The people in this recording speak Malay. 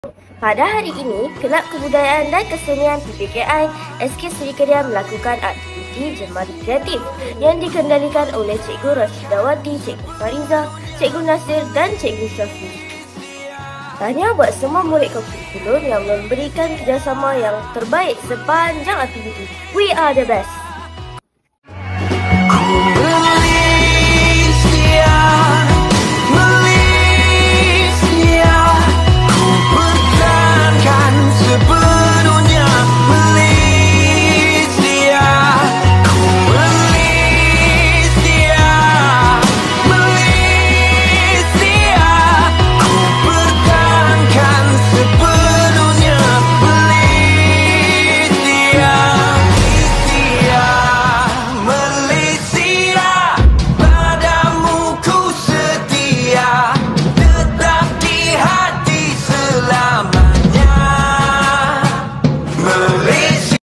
Pada hari ini, Kelab Kebudayaan dan Kesenian PPKI SK Seri Kedah melakukan aktiviti Jemari Kreatif yang dikendalikan oleh Cikgu Rashidawati, Cikgu Fariza, Cikgu Nasir dan Cikgu Syafi. Tahniah buat semua murid kurikulum yang memberikan kerjasama yang terbaik sepanjang aktiviti. We are the best!